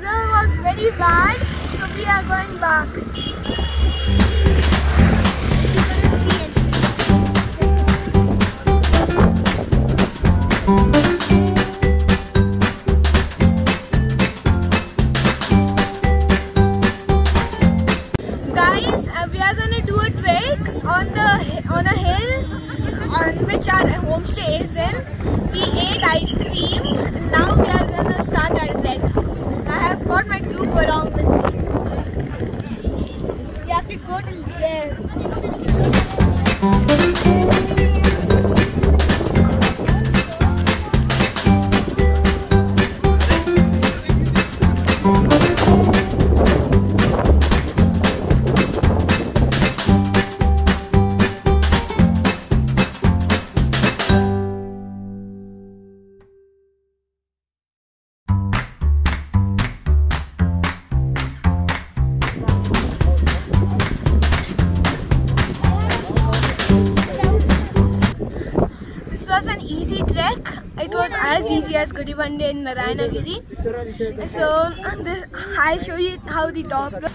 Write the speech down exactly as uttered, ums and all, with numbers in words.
weather was very bad, so we are going back. Guys, uh, we are gonna do a trek on the on a hill on which our homestay is in. We ate ice cream. Now we are gonna start our trek. I have got my group along with me. We have to go till there. This was an easy trek. It was as easy as Gudibande in Mullayanagiri. So this, I'll show you how the top looks.